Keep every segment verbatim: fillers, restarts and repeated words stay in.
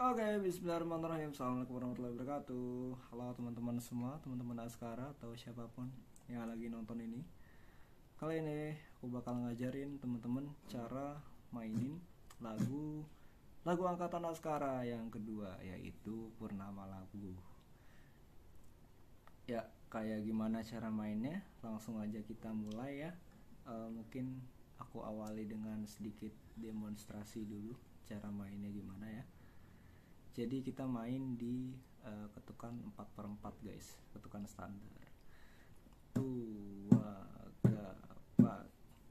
Oke, bismillahirrahmanirrahim. Assalamualaikum warahmatullahi wabarakatuh. Halo teman-teman semua, teman-teman Askara atau siapapun yang lagi nonton ini. Kali ini aku bakal ngajarin teman-teman cara mainin lagu lagu angkatan Askara yang kedua, yaitu Purnama Lagu. Ya, kayak gimana cara mainnya? Langsung aja kita mulai ya. E, mungkin aku awali dengan sedikit demonstrasi dulu cara mainnya gimana ya. Jadi kita main di uh, ketukan empat per empat guys, ketukan standar. Dua, tiga, empat.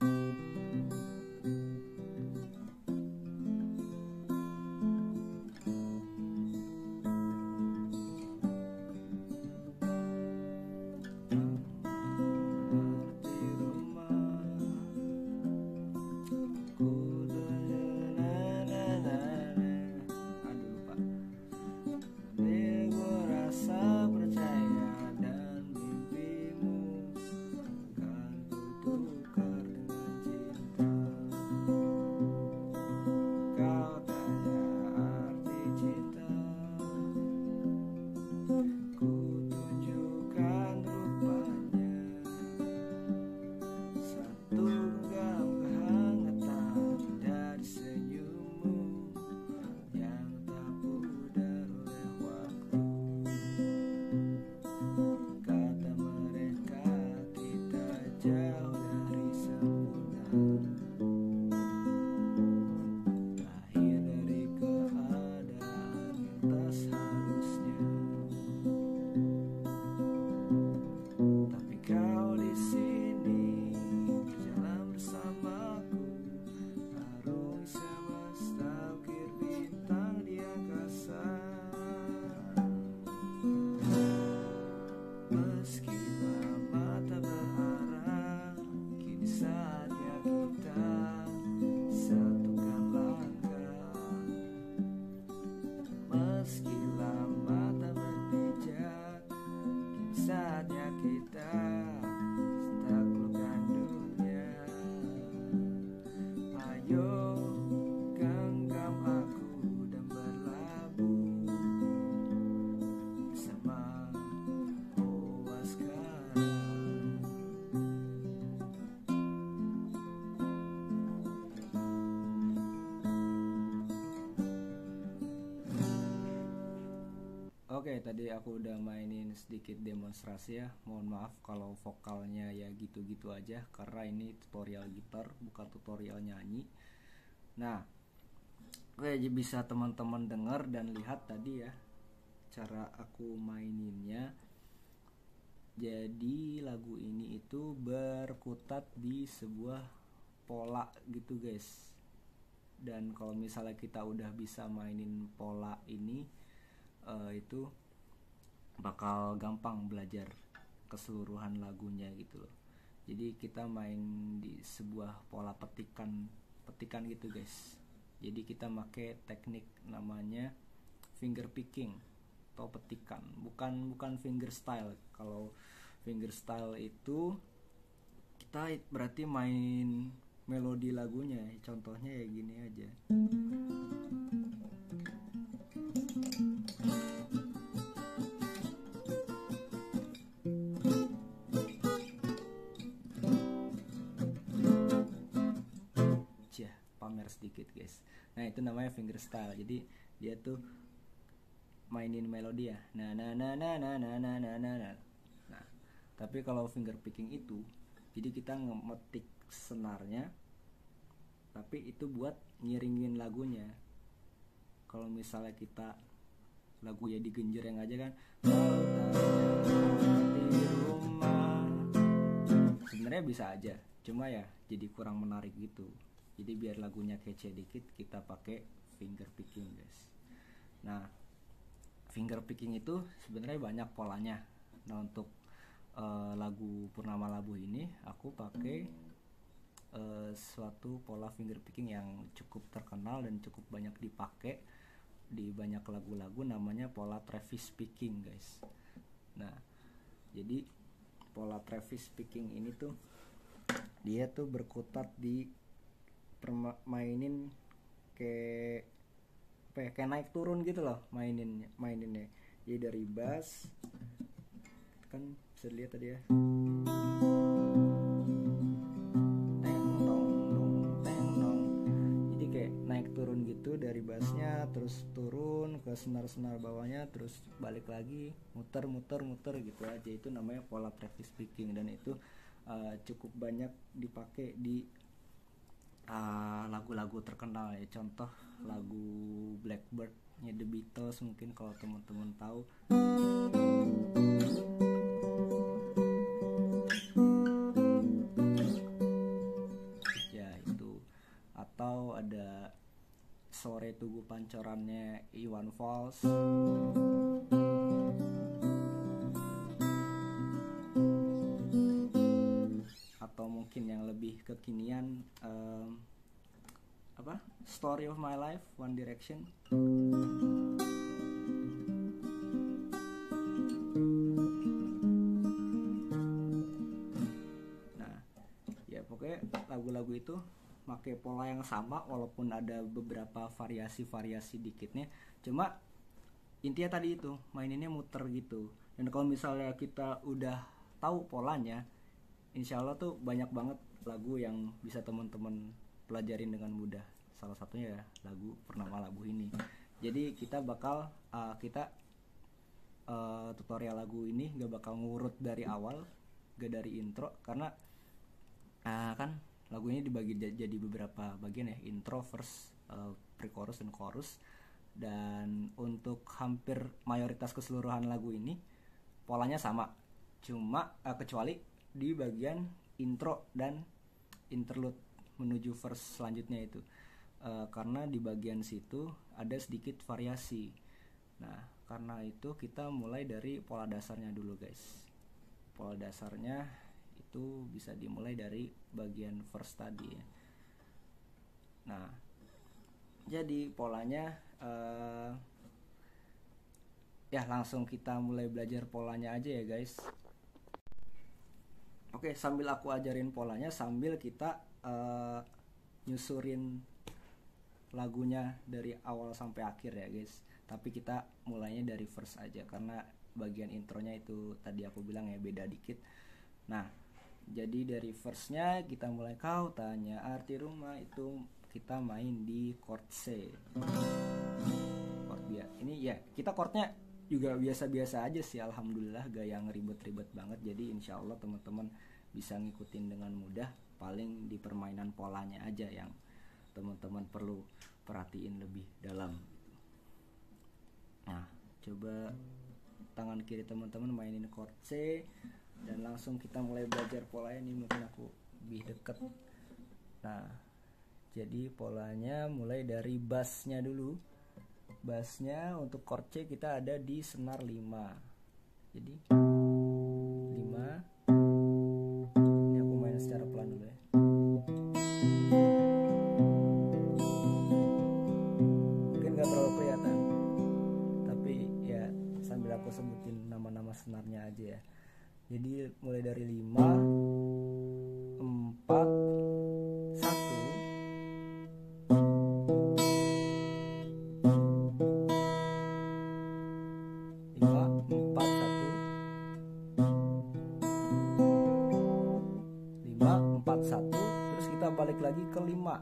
Oke, tadi aku udah mainin sedikit demonstrasi ya. Mohon maaf kalau vokalnya ya gitu-gitu aja, karena ini tutorial gitar, bukan tutorial nyanyi. Nah, oke, bisa teman-teman dengar dan lihat tadi ya cara aku maininnya. Jadi lagu ini itu berkutat di sebuah pola gitu guys. Dan kalau misalnya kita udah bisa mainin pola ini, Uh, itu bakal gampang belajar keseluruhan lagunya gitu loh. Jadi kita main di sebuah pola petikan petikan gitu guys. Jadi kita pakai teknik namanya finger picking atau petikan, bukan bukan finger style. Kalau finger style itu kita berarti main melodi lagunya. Contohnya ya gini aja. Pamer sedikit guys. Nah itu namanya fingerstyle. Jadi dia tuh mainin melodi ya. Nah nah nah nah nah nah nah nah nah. Nah tapi kalau finger picking itu, jadi kita ngemetik senarnya, tapi itu buat ngiringin lagunya. Kalau misalnya kita lagu ya digenjreng aja kan, di rumah, sebenarnya bisa aja, cuma ya jadi kurang menarik gitu. Jadi biar lagunya kece dikit, kita pakai finger picking guys. Nah finger picking itu sebenarnya banyak polanya. Nah untuk uh, lagu Purnama Labu ini aku pakai uh, suatu pola finger picking yang cukup terkenal dan cukup banyak dipakai di banyak lagu-lagu, namanya pola Travis picking guys. Nah jadi pola Travis picking ini tuh dia tuh berkutat di permainin kayak apa ya kayak naik turun gitu loh mainin maininnya. Jadi dari bass kan bisa dilihat tadi ya, teng dong dong teng dong. Jadi kayak naik turun gitu dari bassnya, terus turun ke senar-senar bawahnya, terus balik lagi muter muter muter gitu aja. Itu namanya pola Travis picking, dan itu uh, cukup banyak dipakai di uh, lagu-lagu terkenal ya. Contoh lagu Blackbird-nya The Beatles mungkin kalau teman-teman tahu. Ya itu. Atau ada Sore Tugu Pancorannya Iwan Fals. Atau mungkin yang lebih kekinian um, apa? Story of My Life One Direction. Nah, ya pokoknya lagu-lagu itu pakai pola yang sama walaupun ada beberapa variasi-variasi dikitnya. Cuma intinya tadi itu maininnya muter gitu. Dan kalau misalnya kita udah tahu polanya, insya Allah tuh banyak banget lagu yang bisa teman-teman pelajarin dengan mudah. Salah satunya ya lagu Pernama Labu ini. Jadi kita bakal uh, kita uh, tutorial lagu ini gak bakal ngurut dari awal, gak dari intro, karena uh, kan lagu ini dibagi jadi beberapa bagian ya, intro, verse, uh, pre-chorus dan chorus. Dan untuk hampir mayoritas keseluruhan lagu ini polanya sama, cuma uh, kecuali di bagian intro dan interlude menuju verse selanjutnya itu, uh, karena di bagian situ ada sedikit variasi. Nah karena itu kita mulai dari pola dasarnya dulu guys. Pola dasarnya itu bisa dimulai dari bagian verse tadi ya. Nah jadi polanya uh, ya langsung kita mulai belajar polanya aja ya guys. Oke, sambil aku ajarin polanya, sambil kita uh, nyusurin lagunya dari awal sampai akhir ya guys. Tapi kita mulainya dari verse aja karena bagian intronya itu tadi aku bilang ya beda dikit. Nah jadi dari verse-nya kita mulai. Kau tanya arti rumah, itu kita main di chord C. Chord dia. Ini ya kita chordnya juga biasa-biasa aja sih, alhamdulillah, gak yang ribet-ribet banget. Jadi insya Allah teman-teman bisa ngikutin dengan mudah. Paling di permainan polanya aja yang teman-teman perlu perhatiin lebih dalam. Nah coba tangan kiri teman-teman mainin chord C, dan langsung kita mulai belajar polanya. Ini mungkin aku lebih deket. Nah jadi polanya mulai dari bassnya dulu. Bassnya untuk chord C kita ada di senar lima. Jadi lima. Ini aku main secara pelan dulu ya. Mungkin gak terlalu kelihatan, tapi ya sambil aku sebutin nama-nama senarnya aja ya. Jadi mulai dari lima, empat, satu, lima, empat, satu, lima, empat, satu, terus kita balik lagi ke lima,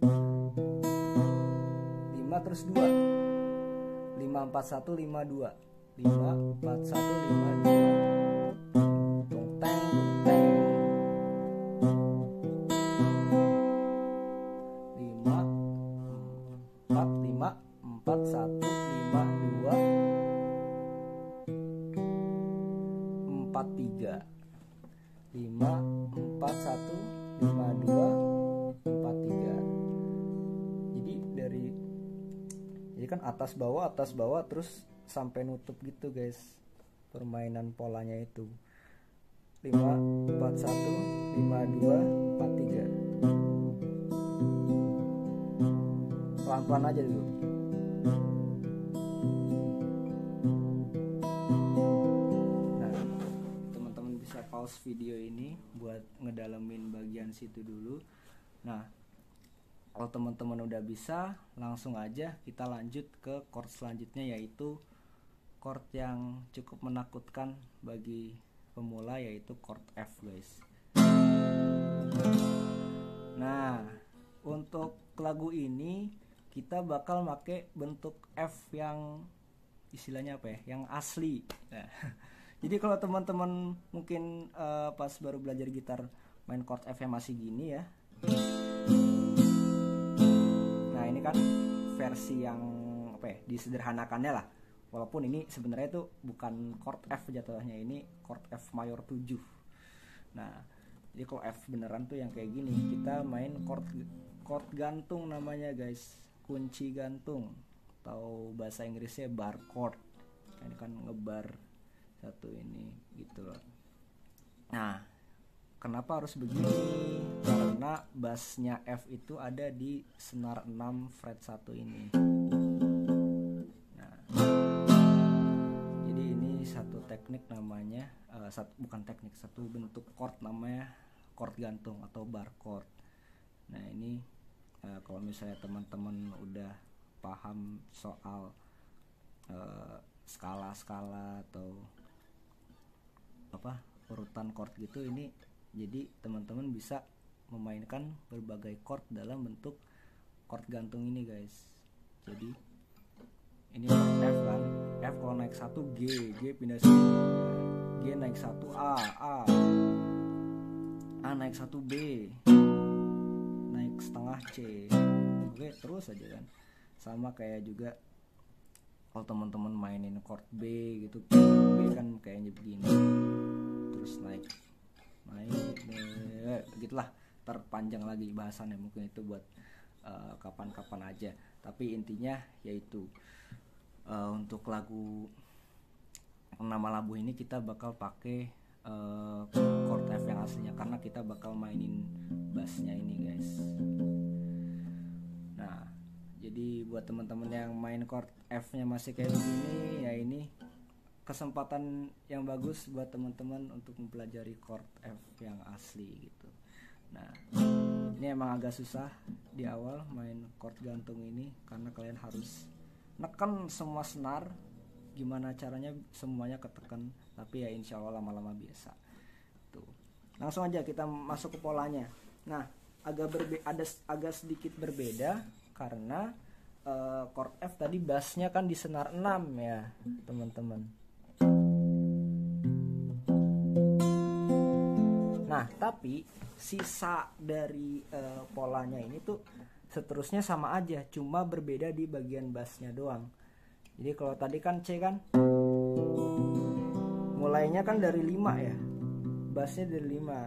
lima terus dua, lima, empat, satu, lima, dua, lima, empat, satu, lima, dua. empat, satu, lima, dua, empat, tiga, lima, empat, satu, lima, dua, empat, tiga. Jadi dari jadi kan atas bawah atas bawah terus sampai nutup gitu guys permainan polanya itu. Lima, empat, satu, lima, dua, empat, tiga. Pelan-pelan aja dulu. Nah, teman-teman bisa pause video ini buat ngedalamin bagian situ dulu. Nah, kalau teman-teman udah bisa, langsung aja kita lanjut ke chord selanjutnya, yaitu chord yang cukup menakutkan bagi pemula, yaitu chord F guys. Nah, untuk lagu ini kita bakal pakai bentuk F yang istilahnya apa ya, yang asli. Nah, jadi kalau teman-teman mungkin uh, pas baru belajar gitar main chord F yang masih gini ya, nah ini kan versi yang apa ya, disederhanakannya lah. Walaupun ini sebenarnya itu bukan chord F jatuhnya, ini chord F mayor tujuh. Nah, jadi kalau F beneran tuh yang kayak gini, kita main chord chord gantung namanya guys, kunci gantung, atau bahasa Inggrisnya bar chord. Ini kan ngebar satu ini gitu loh. Nah, kenapa harus begini? Karena bassnya F itu ada di senar enam fret satu ini. Nah, jadi ini satu teknik namanya, uh, satu, bukan teknik, satu bentuk chord namanya chord gantung atau bar chord. Nah ini uh, kalau misalnya teman-teman udah paham soal uh, skala-skala atau apa urutan chord gitu, ini jadi teman-teman bisa memainkan berbagai chord dalam bentuk chord gantung ini guys. Jadi ini chord F kan, F kalau naik satu G, G pindah sini, G naik satu A, A, A naik satu B, naik setengah C, oke terus aja kan. Sama kayak juga kalau teman-teman mainin chord B gitu, B kan kayaknya begini, terus naik naik eh, gitulah, terpanjang lagi bahasannya, mungkin itu buat uh, kapan-kapan aja. Tapi intinya yaitu uh, untuk lagu nama lagu ini kita bakal pakai uh, chord F yang aslinya, karena kita bakal mainin bassnya ini guys. Nah, jadi buat teman-teman yang main chord F-nya masih kayak begini, ya ini kesempatan yang bagus buat teman-teman untuk mempelajari chord F yang asli gitu. Nah, ini emang agak susah di awal main chord gantung ini, karena kalian harus neken semua senar. Gimana caranya semuanya ketekan, tapi ya insya Allah lama-lama biasa. Tuh, langsung aja kita masuk ke polanya. Nah, agak berbe- ada agak sedikit berbeda karena uh, chord F tadi bassnya kan di senar enam ya teman-teman. Nah, tapi sisa dari uh, polanya ini tuh seterusnya sama aja, cuma berbeda di bagian bassnya doang. Jadi kalau tadi kan C kan mulainya kan dari lima ya, bassnya dari lima.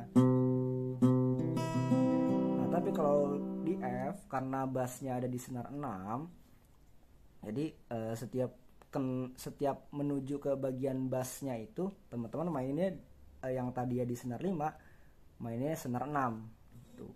Nah, tapi kalau di F karena bassnya ada di senar enam, jadi uh, setiap ken, setiap menuju ke bagian bassnya itu teman-teman mainnya uh, yang tadi ya di senar lima, mainnya senar enam tuh.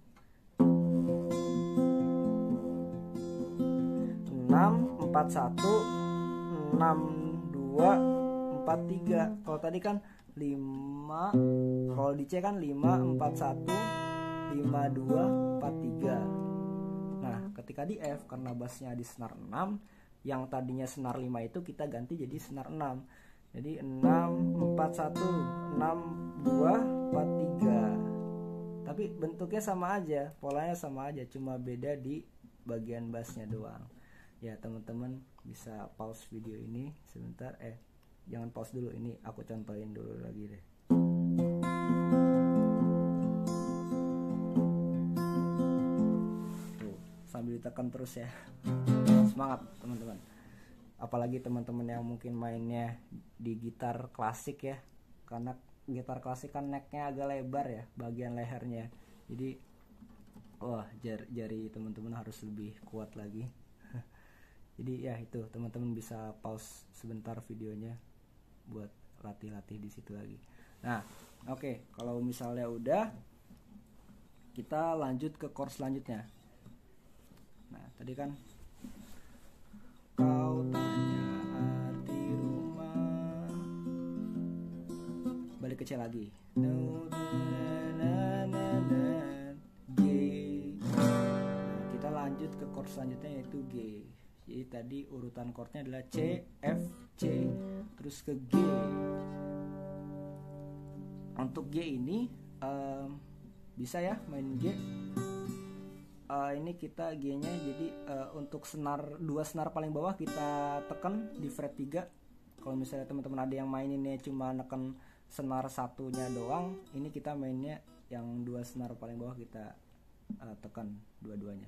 enam empat satu enam dua empat tiga. Kalau tadi kan lima, kalau di C kan lima empat satu lima dua empat tiga. Nah, ketika di F karena bassnya di senar enam, yang tadinya senar lima itu kita ganti jadi senar enam. Jadi enam empat satu enam dua empat tiga. Tapi bentuknya sama aja, polanya sama aja, cuma beda di bagian bassnya doang. Ya teman-teman bisa pause video ini sebentar, eh jangan pause dulu, ini aku contohin dulu lagi deh. Tuh, sambil ditekan terus ya. Semangat teman-teman. Apalagi teman-teman yang mungkin mainnya di gitar klasik ya, karena gitar klasik kan necknya agak lebar ya bagian lehernya, jadi wah jari, jari teman-teman harus lebih kuat lagi. Jadi ya itu, teman-teman bisa pause sebentar videonya buat latih-latih di situ lagi. Nah, oke, okay. Kalau misalnya udah, kita lanjut ke chord selanjutnya. Nah, tadi kan kau tanya arti rumah, balik ke C lagi. G. Nah, kita lanjut lanjut ke chord selanjutnya yaitu G. Jadi tadi urutan chordnya adalah C, F, C, terus ke G. Untuk G ini um, bisa ya main G. Uh, ini kita G-nya jadi uh, untuk senar dua senar paling bawah kita tekan di fret tiga. Kalau misalnya teman-teman ada yang maininnya cuma neken senar satunya doang, ini kita mainnya yang dua senar paling bawah kita uh, tekan dua-duanya.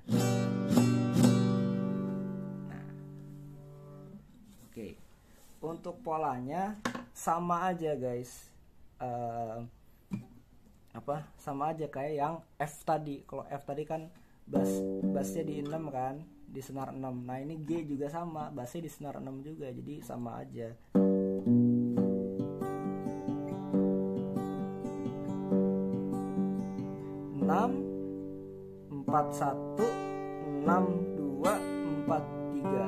Nah, oke. Okay. Untuk polanya sama aja guys. Uh, apa? Sama aja kayak yang F tadi. Kalau F tadi kan bass bassnya di enam kan, di senar enam. Nah, ini G juga sama, bassnya di senar enam juga. Jadi sama aja. enam empat satu enam dua empat tiga.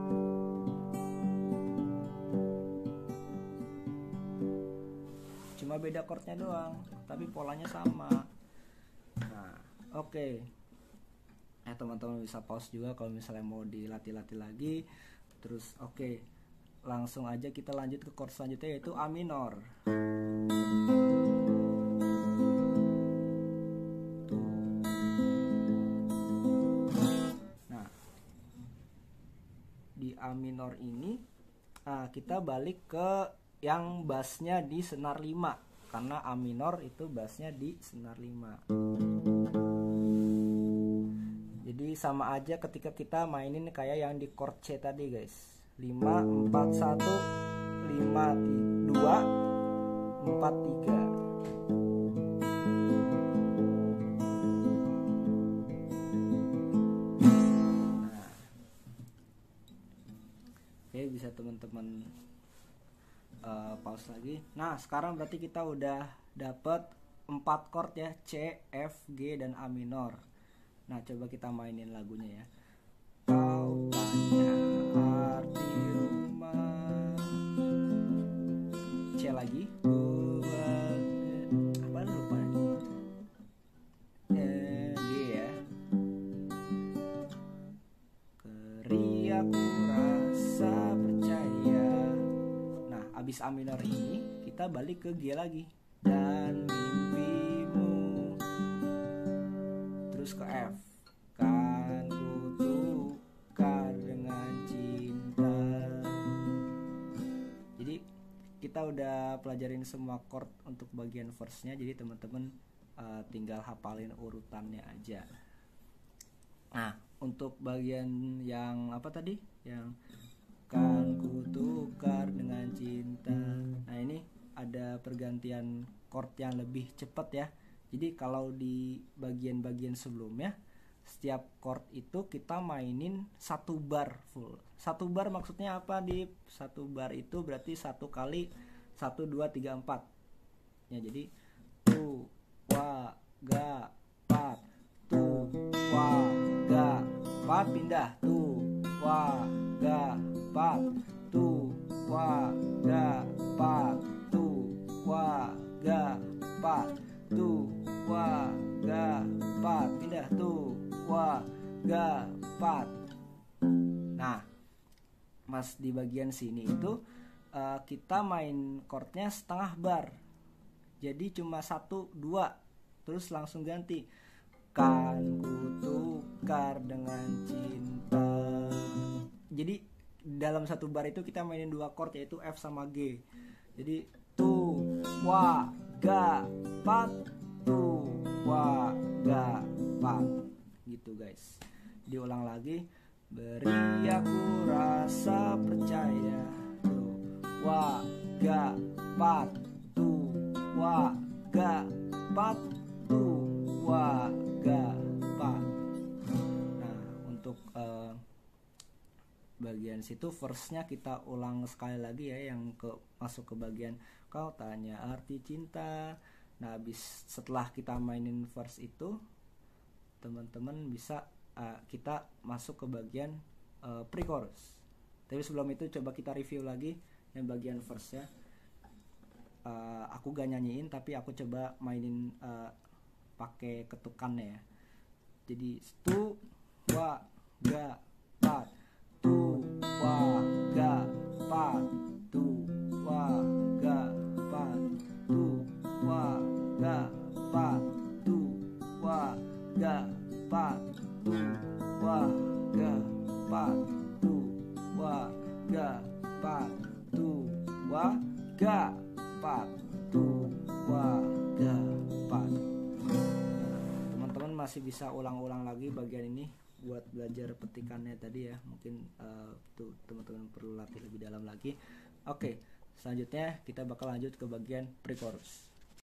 Cuma beda chordnya doang, tapi polanya sama. Nah, oke. Okay. Eh teman-teman bisa pause juga kalau misalnya mau dilatih-latih lagi. Terus oke, okay, langsung aja kita lanjut ke chord selanjutnya yaitu A minor. Tuh. Nah, di A minor ini uh, kita balik ke yang bassnya di senar lima, karena A minor itu bassnya di senar lima. Jadi sama aja ketika kita mainin kayak yang di chord C tadi guys. lima empat satu lima dua empat tiga. Nah. Oke, bisa teman-teman uh, pause lagi. Nah, sekarang berarti kita udah dapat empat chord ya, C, F, G dan A minor. Nah, coba kita mainin lagunya ya. Kau tanya arti rumah. C lagi. Apa lupa nih? Eh, G ya. Keri aku rasa percaya. Nah, abis A minor ini kita balik ke G lagi. Dan mimpimu. Terus ke F, kan ku tukar dengan cinta. Jadi kita udah pelajarin semua chord untuk bagian verse-nya. Jadi teman-teman uh, tinggal hafalin urutannya aja. Nah, untuk bagian yang apa tadi? Yang kan ku tukar dengan cinta. Nah, ini ada pergantian chord yang lebih cepat ya. Jadi kalau di bagian-bagian sebelumnya, setiap chord itu kita mainin satu bar full. Satu bar maksudnya apa? Di satu bar itu berarti satu kali satu dua tiga empat. Ya, jadi tu wa ga pat, tu wa ga pat, pindah tu wa ga pat, tu wa ga pat, tu wa ga pat, tu wa ga pat, pindah tu wa ga pat. Nah, mas di bagian sini itu uh, kita main chordnya setengah bar, jadi cuma satu dua, terus langsung ganti. Kan ku tukar dengan cinta. Jadi dalam satu bar itu kita mainin dua chord yaitu F sama G. Jadi tu wa ga pat, tu wa ga pat, gitu guys. Diulang lagi. Beri aku rasa percaya, tu wa ga pat, tu wa ga pat, tu wa ga pat. Nah, untuk uh, bagian situ verse-nya kita ulang sekali lagi ya, yang ke masuk ke bagian kau tanya arti cinta. Nah, habis setelah kita mainin verse itu, teman-teman bisa uh, kita masuk ke bagian uh, pre-chorus. Tapi sebelum itu coba kita review lagi yang bagian verse ya. Uh, aku gak nyanyiin tapi aku coba mainin uh, pakai ketukannya ya. Jadi tu wa ga pat tu wa ga pat tu wa ga pat tu wa ga pat tu wa ga pat tu wa ga pat tu wa ga pat tu wa ga pat tu wa ga pat. Teman-teman masih bisa ulang-ulang lagi bagian ini buat belajar petikannya tadi ya. Mungkin uh, tuh teman-teman perlu latih lebih dalam lagi. Oke, selanjutnya kita bakal lanjut ke bagian pre-chorus.